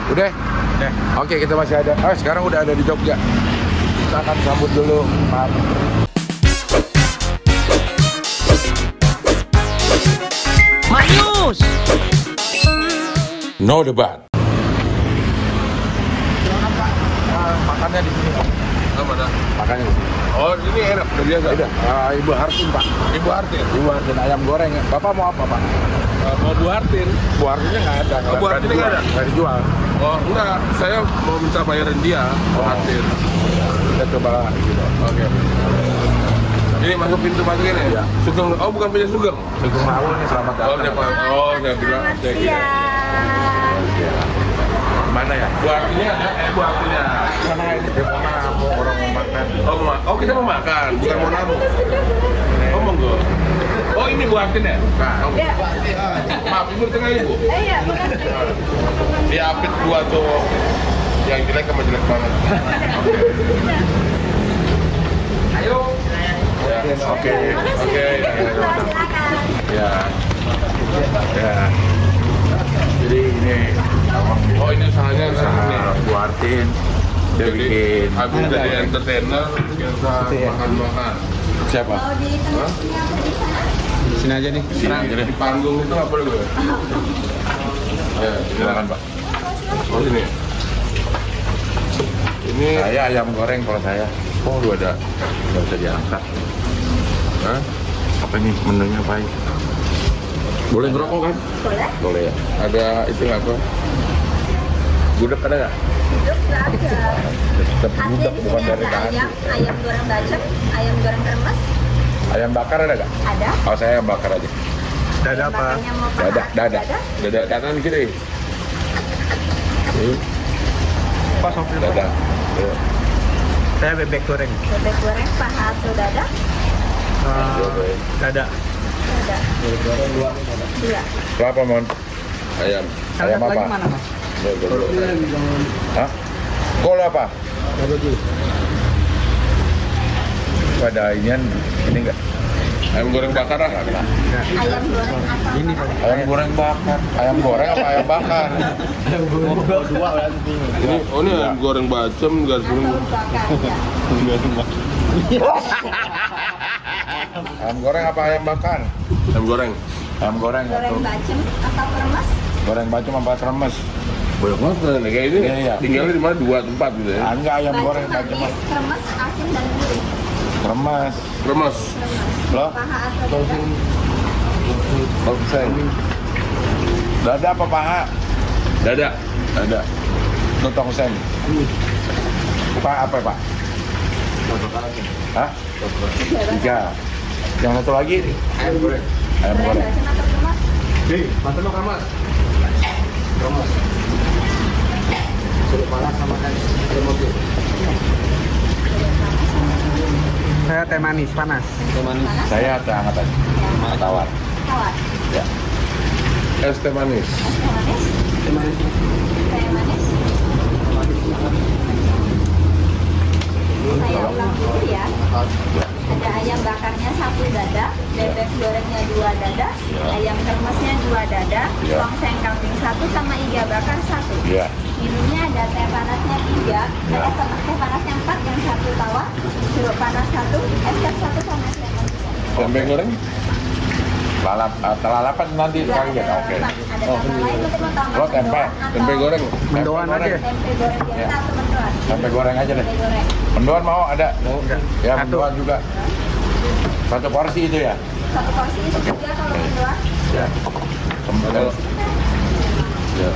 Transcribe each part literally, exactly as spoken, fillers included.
Udah? Udah. Oke, kita masih ada. Oh, sekarang udah ada di Jogja. Kita akan sambut dulu Pak Marius. No debat. Makannya di sini, Pak. Oh, mana? Makannya di sini. Oh, ini enak, udah biasa. Udah. Uh, Ibu Hartin, Pak. Ibu Hartin. Ibu Hartin ayam goreng. Bapak mau apa, Pak? Uh, mau Bu Hartin. Bu Hartinnya nggak ada. Oh, Bu Hartinnya nggak ada? Nggak dijual. Oh, enggak. Saya mau minta bayarin dia, Bu Oh. Hartin. Kita coba gitu. Oke. Ini masuk pintu masuk ini? Iya. Sugeng. Oh, bukan punya Sugeng. Sugeng Maul nih, selamat Oh, datang. siapa? Oh, saya kira. Saya kira. Mana ya? Bu Hartinnya ada? Eh, Bu Hartinnya. Sana ini dia mau namu, orang mau makan. Oh, mau, oh, kita mau makan, bukan mau namu. Oh, monggo. Oh, ini Bu Hartin ya? Nah, Oh, Ya. maaf, Ibu tengah Ibu. Eh, iya, makasih. Dia apit dua cowok. Yang jelek sama jelek banget. Ayo. Ya, oke. Oke. ya, ya, ya. ya. Ya. Jadi ini Oh, ini usahanya usaha ini. Bu Hartin. Dia Jadi, bikin. habis jadi entertainer, bikin usaha makan-makan. Siapa? Mau di Hah? Sini aja nih. Di, di panggung itu nggak boleh gue. Ya, Silakan, Pak. Oh, ini. Ini. Saya ayam goreng kalau saya. Oh, lu ada. Nggak bisa diangkat. Hah? Apa ini menunya, Pak? Boleh ngerokok kan? Boleh? Boleh ya. Ada itu nggak apa? Gudeg ada nggak? Hidup nggak ada. Tetap Ada gudeg di bukan sini dari ada tadi. ayam, ayam goreng bacem, ayam goreng kremes, Ayam bakar ada nggak? ada. Oh, saya ayam bakar aja. Dada Ayam bakarnya mau paha Dada, atau dada. dada? Dada kanan kiri. Ini Pas sopir. dada. Ya. Saya bebek goreng. Bebek goreng paha atau dada? Goreng. Dada. Dada. Dua. Berapa, Mon? Ayam. Ayam apa? Mas? Hah? Kol apa? Ada inian ini enggak? Ayam goreng bakar ah. Ayam goreng asal Ini, paha. Ayam goreng bakar. Ayam goreng apa ayam bakar? Ini, oh ini ayam goreng bacem, garis Atau goreng. bakar ya. Ayam goreng apa ayam bakar? Ayam goreng. Ayam goreng atau Goreng bacem atau kremes? goreng bacem apa kremes? Banyak banget nih kayak ini. Iya, iya. Tinggalnya di mana dua tempat gitu ya. Ah, enggak ayam goreng Bacem bacem tadi kremes, asin dan gurih. kremes. Remes. Kremes. Loh? Paha atau dada? Oke. Dada apa paha? Dada. Dada. Nutong sen. Pak apa, Pak? Hah? Tiga. Yang satu lagi? Ayam goreng. Ayam Goreng goreng. bacem atau kremes? Nih, mantan lo kamar. Remes. Suruh panas sama kan. Saya teh manis panas. Teh manis. Saya teh hangat aja. Tawar. Tawar. Ya. Es teh manis. Teh manis? Teh manis? Saya ulang dulu ya. Ada ayam bakarnya satu dada, bebek gorengnya dua dada, Ya. ayam kremesnya dua dada, Ya. tongseng kambing satu sama iga bakar satu. Iya. Minumnya ada teh panasnya tiga, Ya. eh, teh panasnya empat yang satu tawar, jeruk panas satu, es teh satu sama es lemon satu. Tempe goreng. Lalap, uh, telalapan nanti Juga kali ya. ada Oke. tam- ada tambah lain untuk lo tambah Lo tempe, mendoan atau Tempe goreng. Mendoan Tempe aja. goreng. tempe goreng biasa Ya. atau mendoan? Tempe goreng aja deh. Tempe goreng. Mendoan mau ada? Mau. Ya, Satu. mendoan juga. Satu porsi itu ya? Satu porsi itu juga kalau mendoan. Ya. Kalau ya.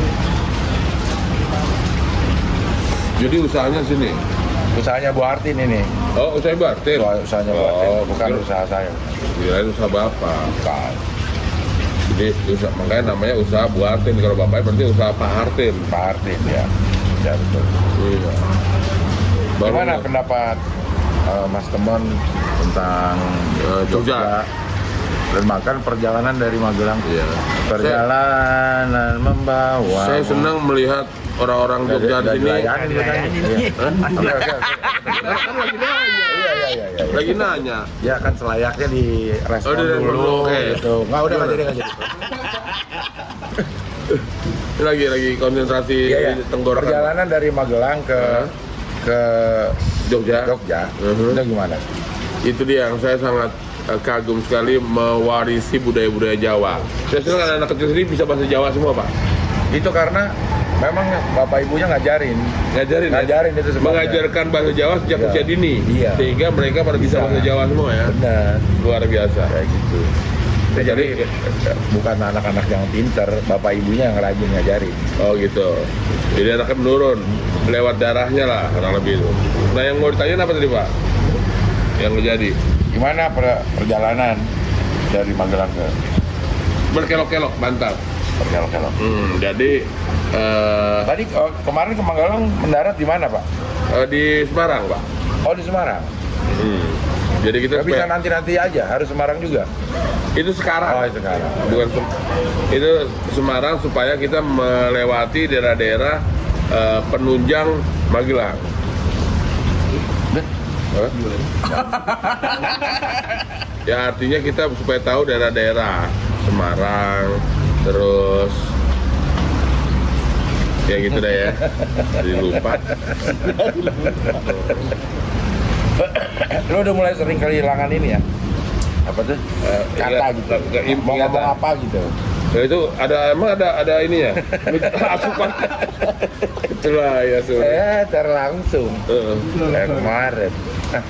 Jadi usahanya sini. Usahanya Bu Hartin ini. Oh, usaha Bartin. Usaha- Usahanya Bu Hartin, Oh, bukan mungkin- usaha saya. Kirain usaha bapak. Bukan. Jadi usaha, makanya namanya usaha Bu Hartin. Kalau bapaknya berarti usaha Pak Hartin. Pak Hartin ya. Ya betul. Iya. Baru Gimana nggak- pendapat uh, Mas Temon tentang uh, Jogja? Jogja. Dan makan perjalanan dari Magelang. Iya. Perjalanan membawa. Saya senang melihat orang-orang Jogja di sini. Dilayani, dilayani. Iya. Oke, oke, oke. Kan lagi nanya. Iya, iya, iya, iya. Lagi nanya. Ya kan selayaknya di respon Oh, di respon dulu dulu, oke. gitu. Nggak, udah nggak jadi nggak jadi. lagi lagi konsentrasi Iya, iya. tenggorokan. Perjalanan dari Magelang ke Hah? ke Jogja. Jogja, Mhm. itu gimana? Itu dia yang saya sangat eh, kagum sekali mewarisi budaya-budaya Jawa. Saya senang kan anak kecil sini bisa bahasa Jawa semua, Pak. Itu karena memang bapak ibunya ngajarin, Ngajarin, ya? ngajarin itu sebabnya. Mengajarkan bahasa Jawa sejak Iya. usia dini. Iya. Sehingga mereka pada bisa Bisa. bahasa Jawa semua ya. Benar, Luar biasa. kayak gitu. Nah, jadi bukan anak-anak yang pinter, bapak ibunya yang rajin ngajarin. Oh gitu. Jadi anaknya menurun lewat darahnya lah kurang lebih itu. Nah yang mau ditanyain apa tadi Pak? Yang terjadi Gimana per- perjalanan dari Magelang ke berkelok-kelok, mantap. Perkelok-kelok? Hmm, jadi eh, Tadi oh, kemarin ke Magelang mendarat di mana, Pak? eh, di Semarang Pak. Oh, di Semarang. Hmm. Jadi kita Gak bisa supaya- nanti-nanti aja, harus Semarang juga. itu sekarang. Oh, sekarang. Bukan Sem- itu Semarang supaya kita melewati daerah-daerah eh, penunjang Magelang. Hah? Ya artinya kita supaya tahu daerah-daerah Semarang, terus ya gitu deh ya. Jadi lupa. Lo udah mulai sering kehilangan ini ya? Apa tuh? Eh, Kata ingat- gitu. nggak- ingat- Mau ngomong ingatan. apa gitu. Ya itu ada emang ada ada ininya. Asupan. Itulah ya sudah. Eh, terlangsung. Heeh. Kayak kemarin. Nah.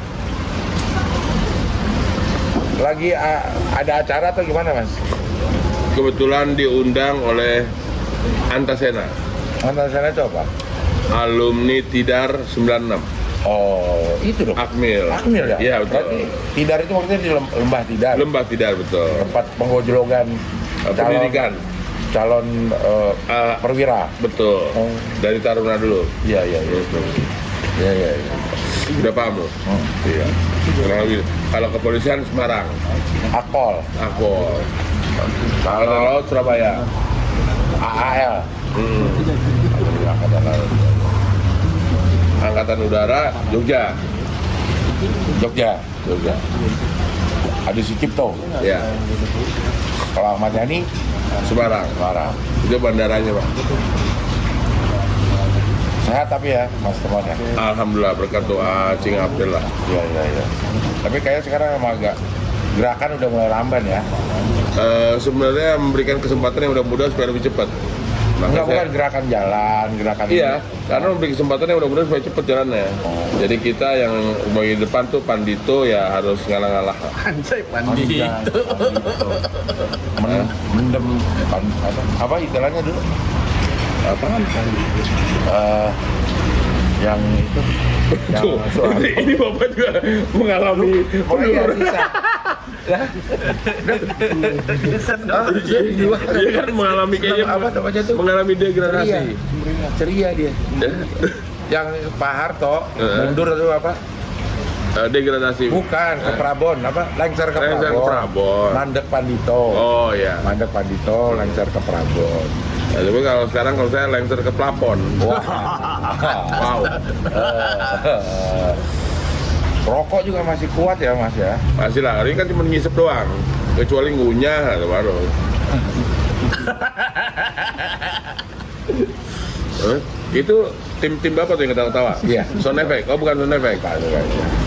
Lagi a- ada acara atau gimana, Mas? Kebetulan diundang oleh Antasena, Mantan sana itu apa? alumni Tidar sembilan enam. Oh, itu dong. Akmil. Akmil ya? Iya betul. Berarti Tidar itu maksudnya di Lem- Lembah Tidar. Lembah Tidar betul. Tempat penggojologan Eh, pendidikan. calon eh, Eh, perwira. betul. Oh. Dari Taruna dulu. Iya, iya, iya. Iya, iya, iya. Udah paham lo? Hmm. Iya. Kurang lebih. Kalau kepolisian Semarang, Akpol, Akpol. Kalau laut Surabaya. A A L. Hmm. Angkatan Laut. Angkatan Udara Jogja. Jogja. Jogja. Adi Sucipto. Ya. Kalau Ahmad Yani, Semarang. Semarang. Itu bandaranya Pak. Sehat tapi ya, Mas teman ya. Alhamdulillah berkat doa Cing Abdul lah. Iya, iya, iya. Tapi kayaknya sekarang emang agak gerakan udah mulai lamban ya. Eh, sebenarnya memberikan kesempatan yang mudah-mudahan supaya lebih cepat. Maka Enggak, saya- bukan gerakan jalan, gerakan Iya, ini. karena memberi kesempatan yang mudah-mudahan supaya cepat jalannya. Oh. Jadi kita yang bagian depan tuh Pandito ya harus ngalah-ngalah. Anjay Pandito. Pandito. Men- mendem pan, apa, apa istilahnya dulu? Apaan? Eh, yang itu yang Tuh, suara. ini, ini bapak juga mengalami Pokoknya penurunan. bisa. Ah, Dia, dia kan mengalami kayaknya apa namanya tuh? mengalami degradasi. Ceria, ceria dia. Yang Pak Harto Heeh. mundur atau apa? Eh, degradasi. Bukan, ke Prabon, apa? Lengser ke Lengser ke Prabon. Prabon. Mandek Pandito. Oh ya. Mandek Pandito, lengser ke Prabon. Nah, tapi kalau sekarang kalau saya lengser ke plafon. Wah. Wow. Eh, Rokok juga masih kuat ya, Mas ya? Masih lah, ini kan cuma ngisep doang. Kecuali ngunyah atau baru. Eh, itu tim-tim bapak tuh yang ketawa-tawa? Iya. Sound effect? Oh bukan sound effect? Bukan, bukan.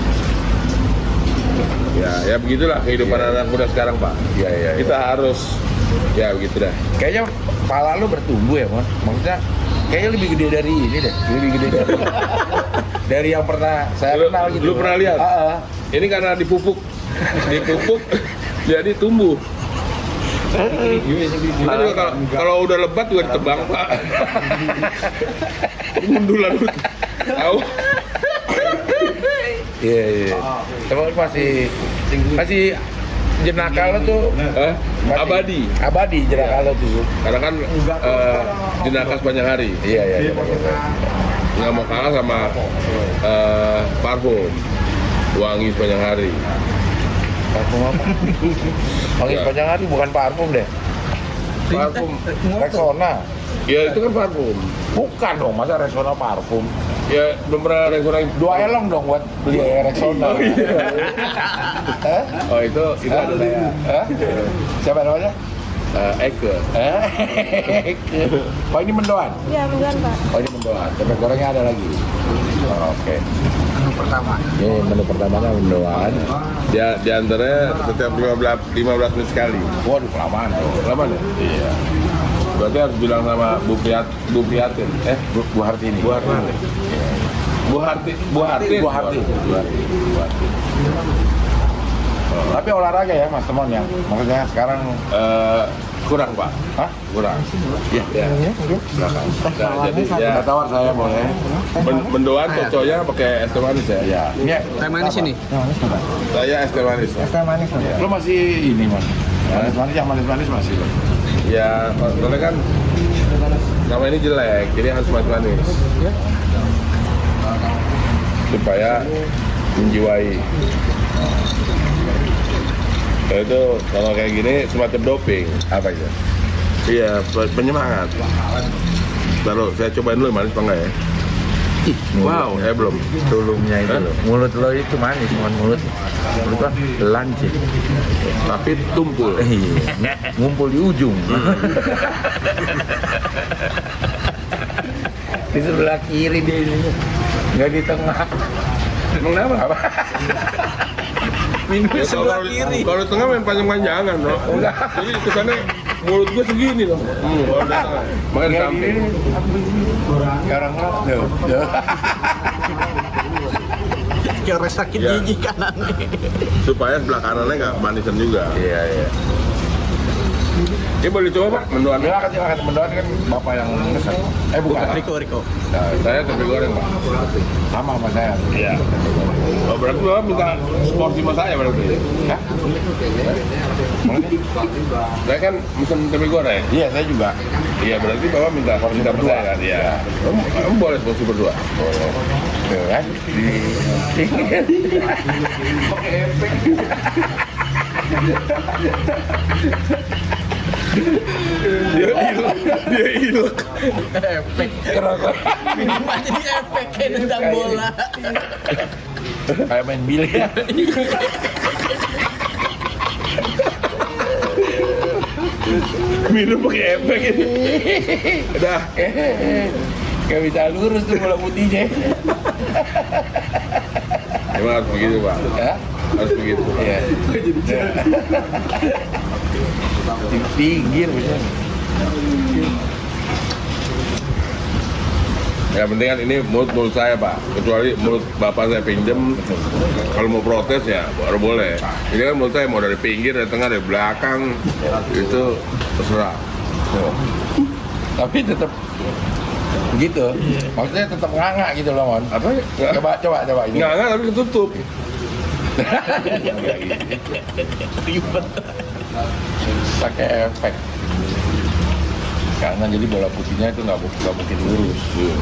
Ya, ya begitulah kehidupan Iya. anak muda sekarang Pak. Iya, iya, iya. Kita harus, ya begitu dah. Kayaknya kepala lu bertumbuh ya, Mas? Maksudnya kayaknya lebih gede dari ini deh, lebih gede dari dari yang pernah saya Lu- kenal gitu. lu pernah lihat? Ah, ah. Ini karena dipupuk, dipupuk jadi tumbuh. Kita juga kalau, kalau udah lebat juga ditebang Pak. Mundulan tahu? Iya, iya. Emang masih masih jenaka lo tuh Eh, masih- abadi. Abadi jenaka lo tuh. Karena kan eh, jenaka sepanjang hari. Iya, iya, iya. Nggak mau kalah sama eh, parfum wangi sepanjang hari. Parfum apa? Wangi Ya. sepanjang hari bukan parfum deh. Parfum, Rexona. ya itu kan parfum. Bukan dong, masa Rexona parfum? Ya belum pernah ada yang kurang. Dua elong dong buat beli Rexona. Oh, iya. Hah? Oh itu itu Hah? ada saya. Hah? Siapa namanya? Eh, Eke. Eke. Oh ini mendoan? Iya, mendoan Pak. Oh ini mendoan. Bebek gorengnya ada lagi. Oh, oke. Menu pertama. Ini menu pertamanya mendoan. Dia di antaranya setiap lima belas menit sekali. Waduh kelamaan. Lama ya? Iya. Berarti harus bilang sama Bu Piat, Bu Piatin. Eh, Bu, Bu Hartini. Bu Hartini. Bu Harti, Bu Harti, Bu Harti. Bu Harti. Bu Harti. Tapi olahraga ya Mas Temon ya. Maksudnya sekarang Eh, kurang Pak. hah? Kurang. Iya. Ya. Silakan. Nah, jadi ya Kita tawar saya boleh. men mendoan coconya pakai es teh manis ya. Ya. Ini Teh manis ini? Saya es teh manis. Es teh manis. Ya. Lo masih ini Mas. Manis-manis yang manis-manis masih lo. Ya, soalnya kan nama ini jelek, jadi harus manis-manis supaya menjiwai. Nah, itu kalau kayak gini semacam doping. Apa itu? Iya, pe- penyemangat. Taruh, saya cobain dulu manis apa enggak ya? Wow, eh belum. Tulungnya itu Hah? loh. Mulut lo itu manis, cuman mulut mulut lo lancip. Tapi tumpul. Iya, ngumpul di ujung. Di sebelah kiri dia ini, nggak di tengah. Emang kenapa? Apa? Minum Ya, sebelah kalau- kiri. Kalau di tengah main panjang-panjangan, loh. Enggak. Jadi kesannya mulut gue segini loh. Hmm, kalau di tengah. Makan Nggak samping. gini. Sekarang lo, tuh, tuh. Kayak sakit Ya. gigi kanan nih. Supaya sebelah kanannya nggak manisan juga. Iya iya. Ini boleh coba Pak, mendoan. Silakan silakan mendoan kan bapak yang pesan. Eh bukan. Riko, Riko. Nah, Saya tempe goreng Pak. sama sama saya. Iya. Oh, berarti Bapak minta porsi sama saya berarti. Hah? Mana? Saya kan pesan tempe goreng. Iya saya juga. Iya, berarti Bapak minta porsi sama berdua. saya kan? Iya. Kamu, kamu boleh porsi berdua. Boleh. Tuh kan? Pakai efek. Dia ilek, dia ilek. Efek kerokok. Minuman jadi efek kayak nendang bola. Kayak main biliar. Minum pakai efek ini. Udah. Gak bisa lurus tuh bola putihnya. Emang harus begitu Pak. Ya? Harus begitu. Iya. Di pinggir bisa. Ya penting kan ini mulut mulut saya Pak. Kecuali mulut bapak saya pinjem. Kalau mau protes ya baru boleh. Ini kan mulut saya mau dari pinggir, dari tengah, dari belakang. Itu terserah. Tuh. Tapi tetap begitu. Maksudnya tetap nganga gitu loh, Mon. Apa? Coba coba coba ini. Nggak nggak tapi ketutup. Ribet. Pakai efek. Karena jadi bola putihnya itu nggak nggak mungkin lurus.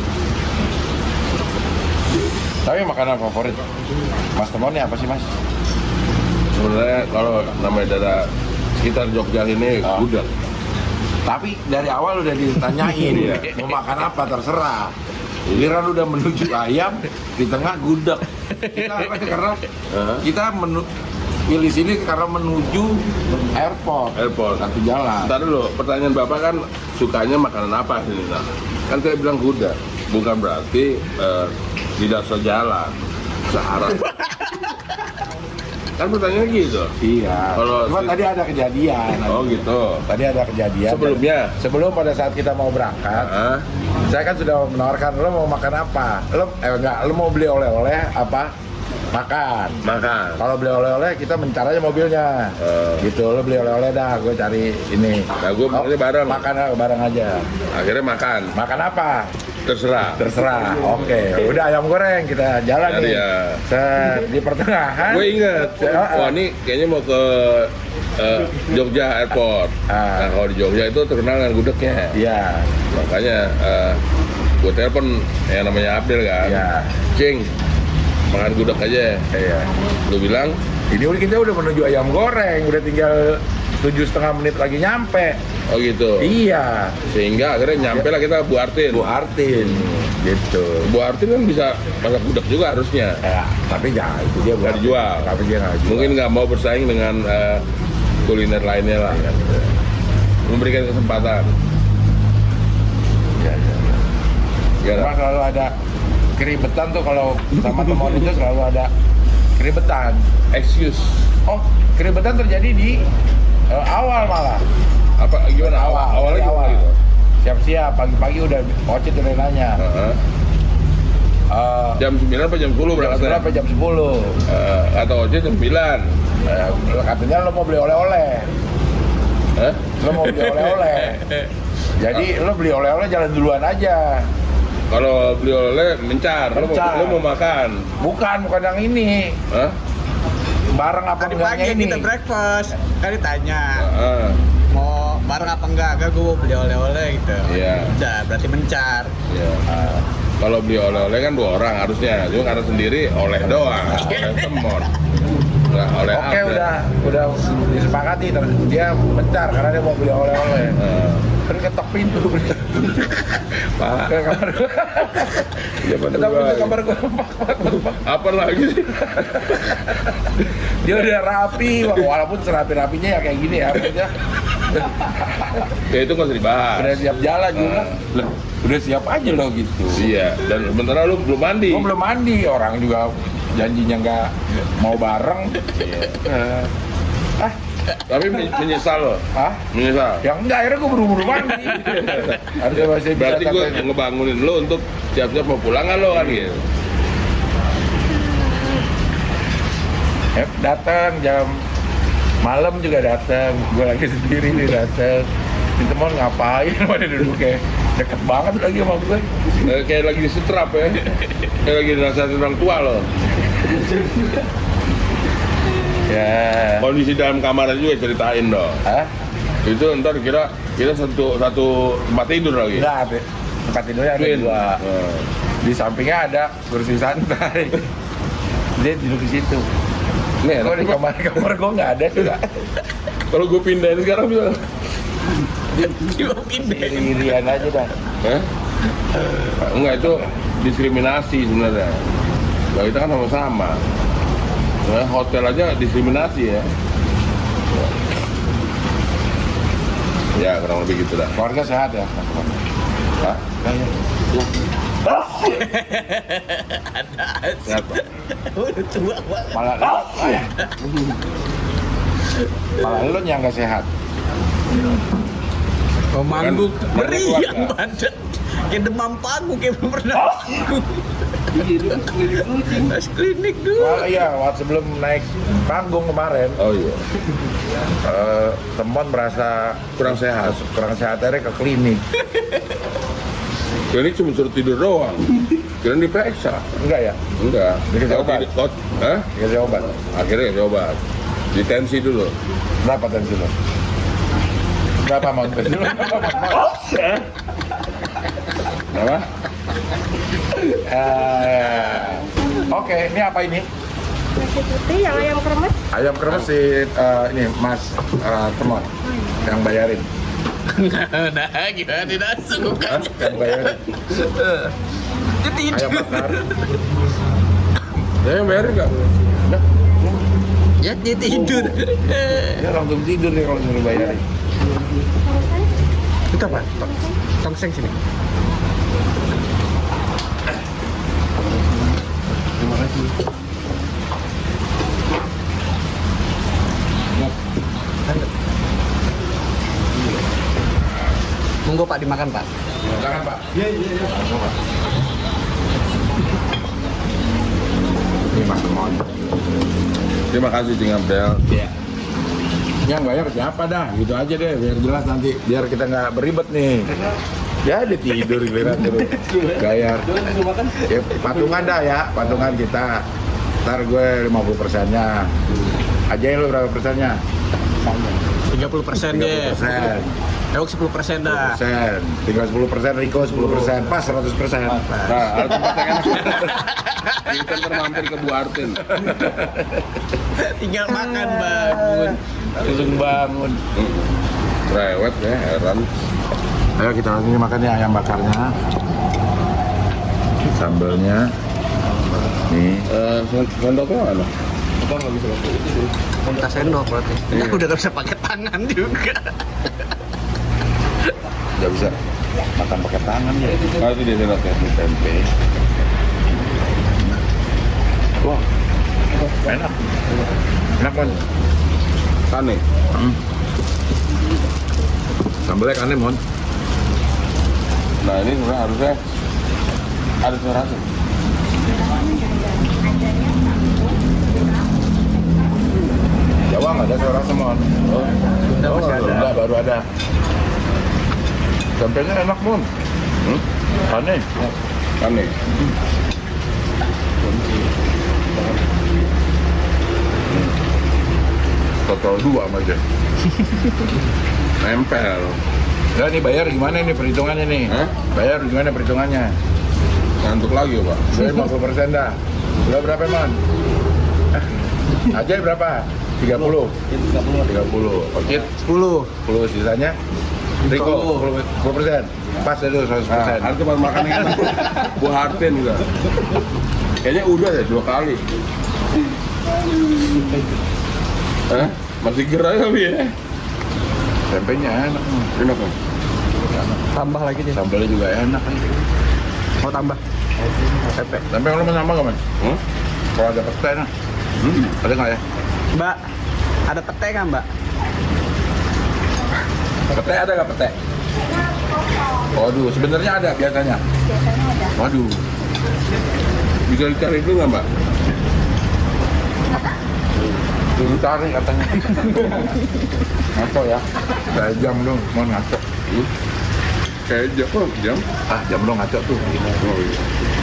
Tapi makanan favorit Mas Temon ini apa sih Mas? Sebenarnya kalau namanya daerah sekitar Jogja ini Ah. gudeg. Tapi dari awal udah ditanyain Iya. mau makan apa terserah. Giliran udah menuju ayam di tengah gudeg. Kita apa sih karena Hah? kita menu pilih sini karena menuju airport. Airport. Satu jalan. Ntar dulu, pertanyaan Bapak kan sukanya makanan apa sini? Nah, kan saya bilang gudeg, bukan berarti eh, tidak sejalan, searah. Kan pertanyaannya gitu. Iya. Kalau Cuma si- tadi ada kejadian. Oh gitu. Tadi ada kejadian. Sebelumnya? Sebelum pada saat kita mau berangkat, Hah? saya kan sudah menawarkan lo mau makan apa? Lo eh enggak, lo mau beli oleh-oleh apa? Makan. Makan. Kalau beli oleh-oleh kita mencar aja mobilnya. Oh. Gitu, lo beli oleh-oleh dah, gue cari ini. Nah, gua maunya bareng. Makan bareng aja. Akhirnya makan. Makan apa? Terserah. Terserah. Oke, udah ayam goreng kita jalan Jadi nih. ya. Set, di pertengahan. Gue inget. Ah, Wah ini kayaknya mau ke eh, Jogja Airport. Ah. Nah kalau di Jogja itu terkenal dengan gudegnya. Iya. Makanya eh, gue telepon yang namanya Abdel kan. Iya. Cing, makan gudeg aja. Iya. Lu bilang, Ini udah kita udah menuju ayam goreng, udah tinggal tujuh setengah menit lagi nyampe. oh gitu. Iya. Sehingga akhirnya nyampe lah kita Bu Artin. Bu Artin, gitu. Bu Artin kan bisa masak gudeg juga harusnya. Ya, tapi jangan itu dia Nggak dijual. Tapi dia nggak jual. Mungkin nggak mau bersaing dengan eh, kuliner lainnya lah. memberikan kesempatan. Ya, ya, ya. Ya, Cuma selalu ada keribetan tuh kalau sama teman itu selalu ada keribetan. excuse. Oh, keribetan terjadi di eh, awal malah. Apa gimana awal? Awalnya dari gimana gitu? Siap-siap, pagi-pagi udah Ocit udah nanya. Heeh. Eh, Jam sembilan apa jam sepuluh jam berangkat? sepuluh apa jam sepuluh? Eh, atau ojek jam sembilan. Eh, katanya lo mau beli oleh-oleh. Hah? Lo mau beli oleh-oleh. Jadi lo beli oleh-oleh jalan duluan aja. Kalau beli oleh mencar, lo mau, Mencar. lo mau makan. Bukan, bukan yang ini. Hah? Barang apa Tadi enggaknya pagi ini? kita breakfast, kan ditanya Heeh. mau bareng apa enggak, enggak gue mau beli oleh-oleh gitu. Iya. Udah, berarti mencar. Iya. Kalau beli oleh-oleh kan dua orang harusnya, cuma karena sendiri oleh doang, oleh temon. Nggak oleh Oke, apa. udah udah disepakati ter- dia mencar karena dia mau beli oleh-oleh. Heeh. Kan ketok pintu. Pak, Ke kamar gua. ya bener Ketok pintu banget. kamar gua. Pak, pak, pak, pak. Apa lagi sih? Dia udah rapi, walaupun serapi-rapinya ya kayak gini ya. Maksudnya Ya itu nggak usah dibahas. udah siap jalan juga. Ah. Lah, udah siap aja loh gitu. Iya, dan sementara lu belum mandi. Gua belum mandi, orang juga janjinya nggak mau bareng. Eh, ah, Tapi men- menyesal loh, ah, menyesal. yang enggak akhirnya gue buru-buru mandi. Harusnya masih bisa Berarti gue sampai- ngebangunin lo untuk siap-siap mau pulang kan lo kan gitu. Eh, datang jam malam juga datang, gue lagi sendiri nih datang. Ini teman ngapain? Pada duduk kayak deket banget lagi sama gue. Eh, kayak lagi disetrap ya, kayak lagi nasihatin orang tua lo. Ya. Kondisi dalam kamar juga ceritain dong. Hah? Itu ntar kira kita satu satu tempat tidur lagi. Enggak, Be. Tempat tidurnya ada Twin. dua. Eh. Di sampingnya ada kursi santai. Dia duduk di situ. Nih, Kalau di enak. kamar kamar gue nggak ada juga. Kalau gue pindahin sekarang bisa. Cuma pindah. Iri-irian aja dah. Hah? Enggak, itu diskriminasi sebenarnya. Nah, kita kan sama-sama. Nah, hotel aja diskriminasi ya. Ya, kurang lebih gitu dah. Keluarga sehat ya? Hah? Ada aja. Sehat, Pak. Udah tua banget. Malah malah lo yang nggak sehat. Oh, mangguk Kan, meriang keluarga. badan. Kayak demam panggung kayak belum pernah panggung. Harus klinik dulu. Wah, iya, waktu sebelum naik panggung kemarin, Oh iya. eh, teman merasa Kurang sehat. kurang sehat akhirnya ke klinik. Ini cuma suruh tidur doang. Kira diperiksa. Enggak ya? Enggak. Dikasih Kalau obat? tidak- kau- Hah? Dikasih obat. Akhirnya kasih obat. Ditensi dulu. Berapa tensi lo? Berapa mau tensi lo? Apa? Eh, Oke, ini apa ini? Nasi putih yang ayam kremes. Ayam kremes si eh, ini Mas eh, Temon yang bayarin. Nah, gimana tidak suka. Hah? Yang bayarin. Dia tidur. Ayam bakar. Ya yang bayarin nggak? Udah, Ya, dia tidur. dia langsung tidur nih kalau suruh bayarin. Itu apa? Tongseng sini. Terima kasih. Monggo Pak dimakan Pak. Silakan Pak. Iya iya iya. Langsung Pak. Ini Mas Temon. Terima kasih Cing Abdel. Iya. Yang bayar siapa dah? Gitu aja deh, biar jelas nanti, biar kita nggak beribet nih. Ya dia tidur giliran terus bayar. Ya, patungan dah ya, patungan kita. Ntar gue lima puluh persennya. Ajain lu berapa persennya? tiga puluh persen tiga puluh deh. persen. Ewok sepuluh persen dah. Persen. Tinggal sepuluh persen, Riko sepuluh persen. Pas seratus persen. Nah, ada tempat yang enak. Kita ntar mampir ke Bu Artin. Tinggal makan bangun. Langsung bangun. Rewet ya, heran. Ayo kita langsung makan ya ayam bakarnya. Sambelnya. Nih. Eh, sendoknya mana? Minta sendok berarti. Iya. Udah gak bisa pakai tangan juga. Nggak bisa makan pakai tangan ya. Nah, itu dia enak ya. Tempe. Wah, enak. Enak kan? Kane. Hmm. Sambelnya kane, Mon. Nah, ini sebenarnya harusnya ada suara asam. Jawa nggak ada suara asam, Mon. Oh, Sunda masih ada. Sunda baru ada. Tempenya enak, Mon. Hmm? Kane. Kane. Total dua sama aja. Nempel. Nah, ini bayar gimana nih perhitungannya nih? Hah? Bayar gimana perhitungannya? Ngantuk lagi, Pak. Udah lima puluh persen dah. Udah berapa, Mon? Aja berapa? tiga puluh. tiga puluh. Oke, sepuluh. sepuluh sisanya. Riko, sepuluh persen. Pas itu seratus persen. Nah, harus tempat makan yang enak. Buah Hartin juga. Kayaknya udah deh dua kali. Hah? Masih gerak kali ya? Tempenya enak. Enak kan? Tambah lagi deh. Sambalnya juga enak kan. Mau tambah? Tempe. Tempe lo mau nambah nggak, Man? Hmm? Kalau ada pete nah. Hmm? Ada nggak ya? Mbak, ada pete kan Mbak? Pete ada nggak pete? Waduh, sebenarnya ada biasanya. Biasanya ada. Waduh. Bisa dicari dulu nggak, Mbak? Dulu cari katanya. Ngaco ya. Kayak jam dong, mau ngaco. Hmm? Kayak jam, oh, jam? Ah, jam dong ngaco tuh. Oh iya.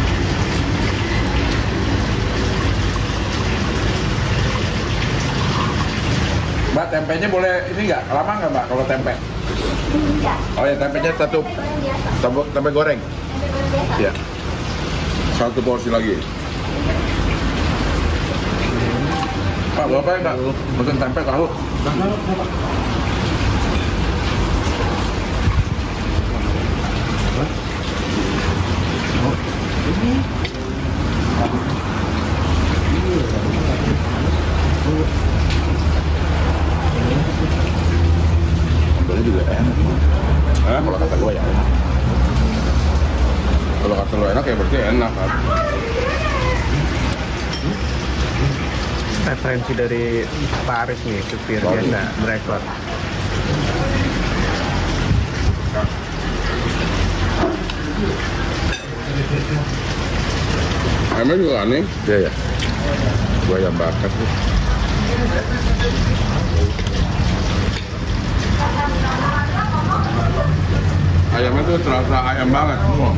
Mbak, tempenya boleh ini nggak? Lama nggak, Mbak, kalau tempe? Enggak. Oh ya, tempenya satu Yang biasa. tempe, tempe goreng. Tempe goreng biasa. Iya. Satu porsi lagi. Pak, Bapak enggak pesen tempe tahu? Sambalnya juga enak. Hah? Kalau kata gue ya enak. Kalau kata lo enak ya berarti enak kan? Referensi dari Pak Aris nih, supir Bagus. biasa, driver. Ayamnya juga aneh. Iya ya. Gue yang bakar tuh. Ayamnya tuh terasa ayam banget semua.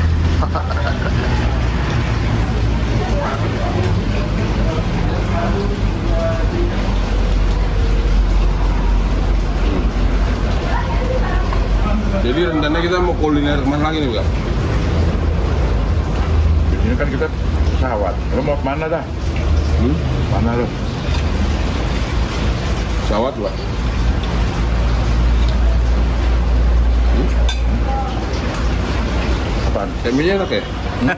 Jadi rencananya kita mau kuliner kemana lagi nih, Kak? Di sini kan kita pesawat. Lo mau kemana dah? Hmm? Mana lo? Pesawat, Pak. Apaan? Temenya enak ya?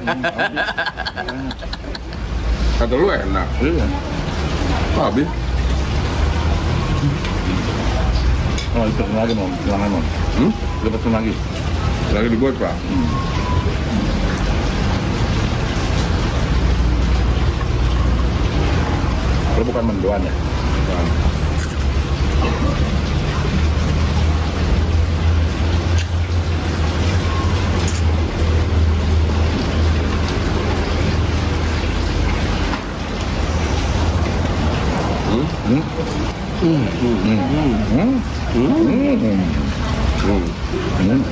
Kata lu enak. Iya. Oh, habis. Oh, itu pesen lagi, Mom. Silakan, Mom. Hmm? Lu pesen lagi. Lagi dibuat, Pak. Hmm. Lu bukan mendoan ya? Nah. Hmm? Hmm? Hmm. Hmm. Hmm. Hmm. Hmm. Hmm. Hmm.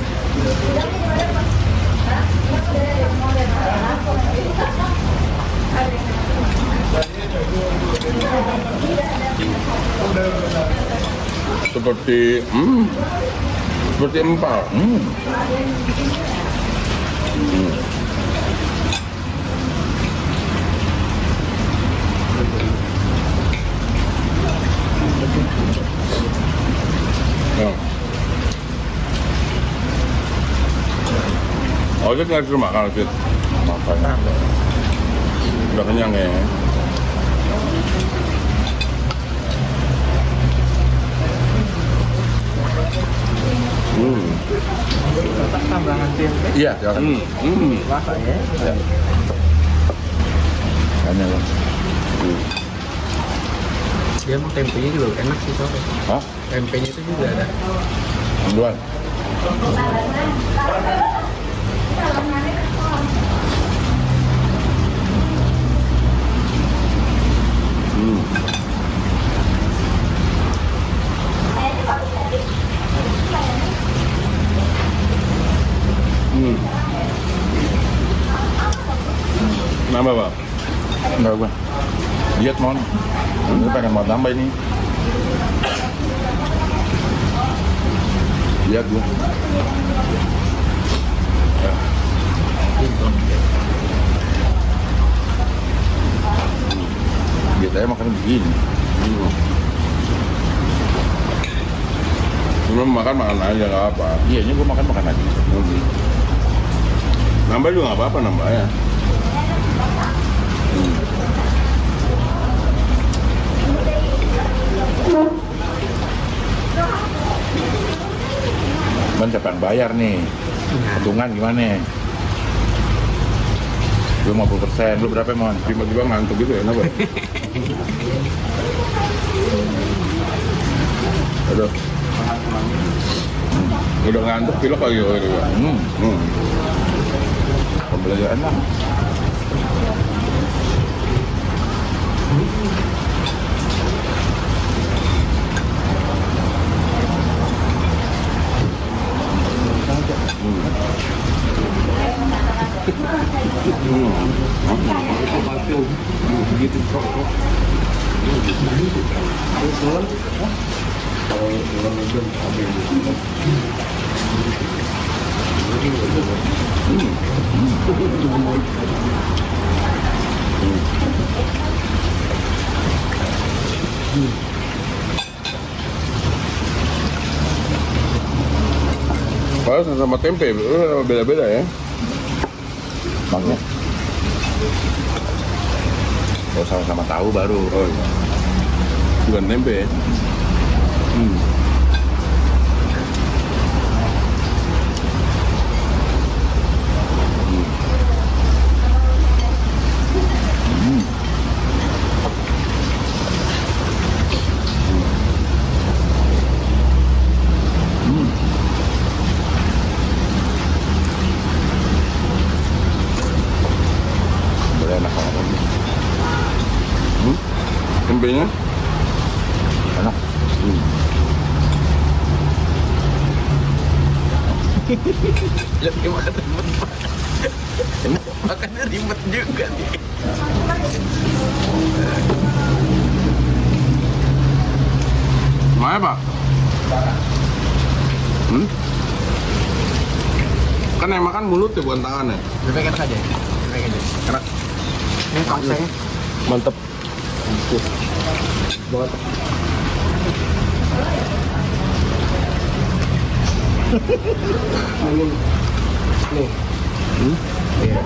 Seperti hmm, seperti empal. Hmm. Hmm. Oh. Oh, itu nggak disuruh makan, Fit. Makanya. Udah kenyang ya. Hmm. Tambahan tempe. Iya, silakan. Hmm. Hmm. Rasa ya. Ya. Tanya lo. Dia emang tempenya juga enak sih soalnya. Hah? Tempenya itu juga ada. Duluan. Hmm. Hmm. Nambah, Pak? Enggak gua. Diet mon. Ini pengen mau tambah ini. Diet gua. Ya. Diet aja makan begini. Hmm. Cuma makan makan aja nggak apa. Iya, ini gua makan makan aja. Hmm. Nambah juga nggak apa-apa nambah ya. Hmm. Man, siapa yang bayar nih? Hitungan gimana? Lu lima puluh persen, lu berapa mon? Tiba-tiba ngantuk gitu ya, kenapa? Aduh. Udah ngantuk pilek lagi gitu. Hmm. Hmm. Pembelajaran lah. Kalau sama tempe, beda-beda ya. Maknya. Kalau sama-sama tahu baru. Oh iya. Bukan tempe. Hmm. Hmm. Hmm. Boleh enak banget lagi. Hmm? Tempenya? Enak. Hmm. Ya, dia makan ribet. Makannya ribet juga nih. Mana Pak? Hmm? Kan yang makan mulut ya bukan tangannya. Bebek enak aja. Bebek aja. Enak. Ini tongseng. Mantep. Buat. Nih. Nih. Hmm? Iya.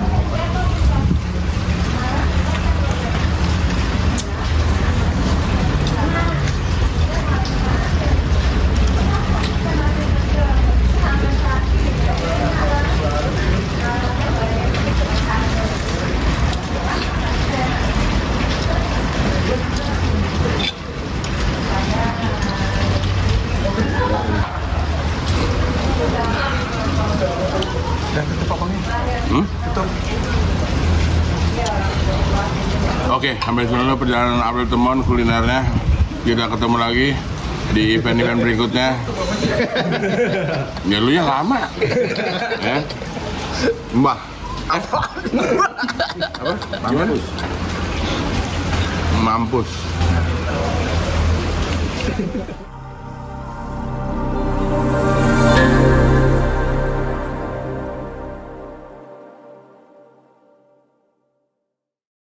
Dan tutup pokoknya. Hmm? Tutup. Oke, sampai sini dulu perjalanan April Temon kulinernya. Kita ketemu lagi di event-event berikutnya. Ya lu yang lama. Ya. Mbah. Apa? Apa? Gimana? Mampus.